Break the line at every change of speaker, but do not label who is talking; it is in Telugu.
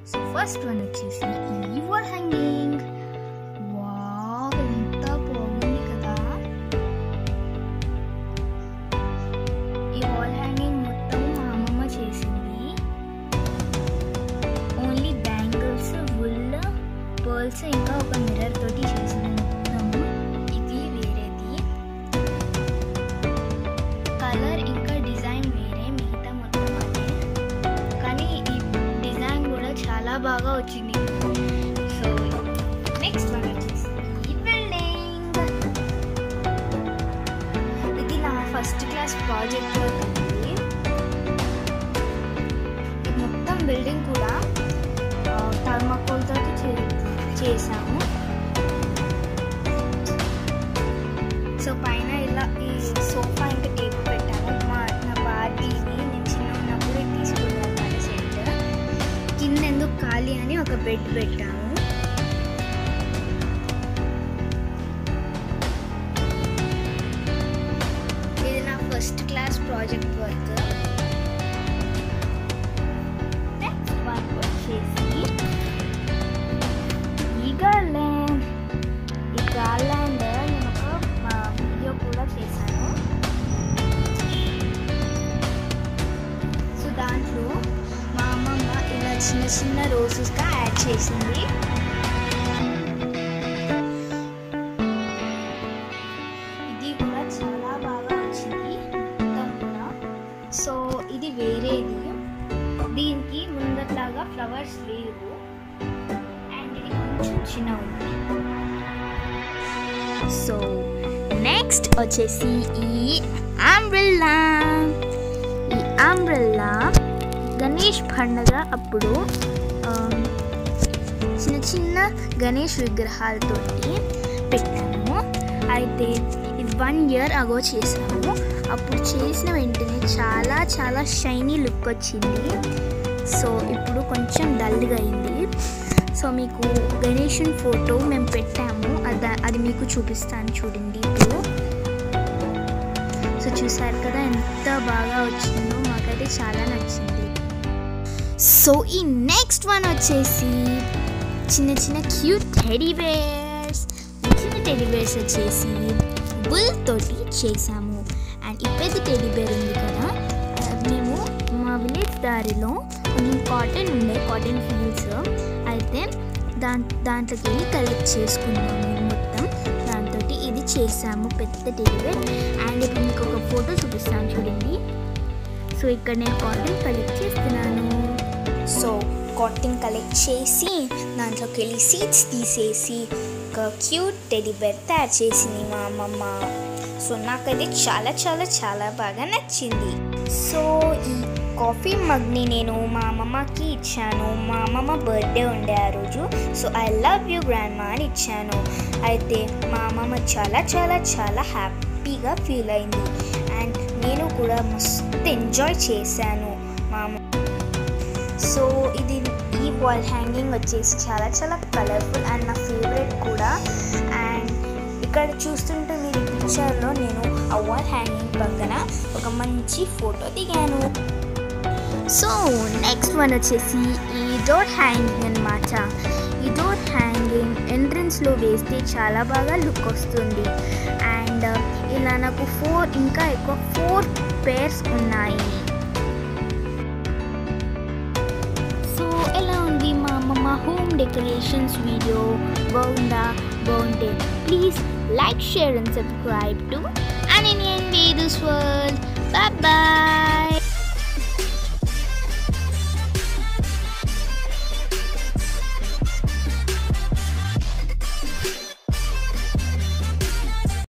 సో ఫస్ట్ వన్ వచ్చేసి ఈ వాల్ హ్యాంగింగ్. వావ్, ఎంత బాగుంది కదా. ఈ వాల్ హ్యాంగింగ్ మొత్తం మా అమ్మమ్మ చేసింది. ఓన్లీ బ్యాంగిల్స్, వుల్, పర్ల్స్ ఇంకా ఒక మిర్రర్ తోటి చేసింది మొత్తము. ఇది వేరేది. కలర్ ఇంకా డిజైన్ వేరే, మిగతా మొత్తం అదే. కానీ ఈ డిజైన్ కూడా చాలా బాగా వచ్చింది. సో నెక్స్ట్ వన్ వచ్చేసి ఈ బిల్డింగ్. ఇది నా ఫస్ట్ క్లాస్ ప్రాజెక్ట్ వర్క్ అండి. ఇది మొత్తం బిల్డింగ్ కూడా థర్మాకోల్ తోటి చేసాము. సో పైన ఇలా ఈ సోఫా ఇంకా టేబుల్ పెట్టాము. నా బార్బీని నేను చిన్న ఉన్నప్పుడు తీసుకున్నాను అన్నమాట సెట్. కింద ఎందుకు ఖాళీ అని ఒక బెడ్ పెట్టాము. ఇది నా first class project work. Next one వచ్చేసి ఈ గార్లాండ్. ఈ గార్లాండ్ నేను ఒక వీడియో కూడా చేశాను. సో దాంట్లో మా అమ్మమ్మ ఇలా చిన్న చిన్న రోజెస్గా యాడ్ చేసింది. ఇది కూడా చాలా బాగా వచ్చింది మొత్తం కూడా. సో ఇది వేరేది. దీనికి ముందట్లాగా ఫ్లవర్స్ లేవు అండ్ ఇది కొంచెం చిన్న ఉంది. సో నెక్స్ట్ వచ్చేసి ఈ అంబ్రెల్లా. ఈ అంబ్రెల్లా గణేష్ పండుగ అప్పుడు చిన్న చిన్న గణేష్ విగ్రహాలతోటి పెట్టాము. అయితే ఇది 1 year అగో చేసాము. అప్పుడు చేసిన వెంటనే చాలా చాలా షైనీ లుక్ వచ్చింది. సో ఇప్పుడు కొంచెం డల్గా అయింది. సో మీకు గణేషన్ ఫోటో మేము పెట్టాము, అది మీకు చూపిస్తాను చూడండి ఇప్పుడు. సో చూసారు కదా ఎంత బాగా వచ్చిందో, మాకైతే చాలా నచ్చింది. సో ఈ నెక్స్ట్ వన్ వచ్చేసి చిన్న చిన్న క్యూట్ టెడీ బేర్స్. చిన్న టెడీ బేర్స్ వచ్చేసి బుల్ తోటి చేసాము. అండ్ ఈ పెద్ద టెడీ బేర్ ఉంది కదా, మేము మా విలేజ్ దారిలో కొంచెం కాటన్ ఫీల్డ్స్ అయితే దాంట్లోకి వెళ్ళి కలెక్ట్ చేసుకున్నాము మొత్తం. దాంతో ఇది చేసాము పెద్ద టెడీ బేర్. అండ్ ఇప్పుడు మీకు ఒక ఫోటో చూపిస్తాను చూడండి. సో ఇక్కడ నేను కాటన్ కలెక్ట్ చేస్తున్నాను. సో కాటన్ కలెక్ట్ చేసి దాంట్లోకి వెళ్ళి సీడ్స్ తీసేసి ఒక క్యూట్ టెడీ బేర్ తయారు చేసింది మా అమ్మమ్మ. సో నాకైతే చాలా చాలా చాలా బాగా నచ్చింది. సో ఈ కాఫీ మగ్ని నేను మా అమ్మమ్మకి ఇచ్చాను. మా అమ్మమ్మ బర్త్డే ఉండే ఆ రోజు. So I love you grandma అని ఇచ్చాను. అయితే మా అమ్మమ్మ చాలా చాలా చాలా హ్యాపీగా ఫీల్ అయింది. అండ్ నేను కూడా మస్తు ఎంజాయ్ చేశాను మా అమ్మ. సో ఇది ఈ వాల్ హ్యాంగింగ్ వచ్చేసి చాలా చాలా కలర్ఫుల్ అండ్ నా ఫేవరెట్ కూడా. అండ్ ఇక్కడ చూస్తుంటే మీరు పిక్చర్లో నేను ఆ వాల్ హ్యాంగింగ్ పక్కన ఒక మంచి ఫోటో దిగాను. సో నెక్స్ట్ వన్ వచ్చేసి ఈ డోర్ హ్యాంగింగ్ అన్నమాట. ఈ డోర్ హ్యాంగింగ్ ఎంట్రన్స్లో వేస్తే చాలా బాగా లుక్ వస్తుంది. అండ్ ఇలా నాకు 4 పేర్స్ ఉన్నాయి. సో ఎలా ఉంది మా అమ్మమ్మ హోమ్ డెకరేషన్స్ వీడియో? బాగుందా? బాగుంటే please like, share and subscribe to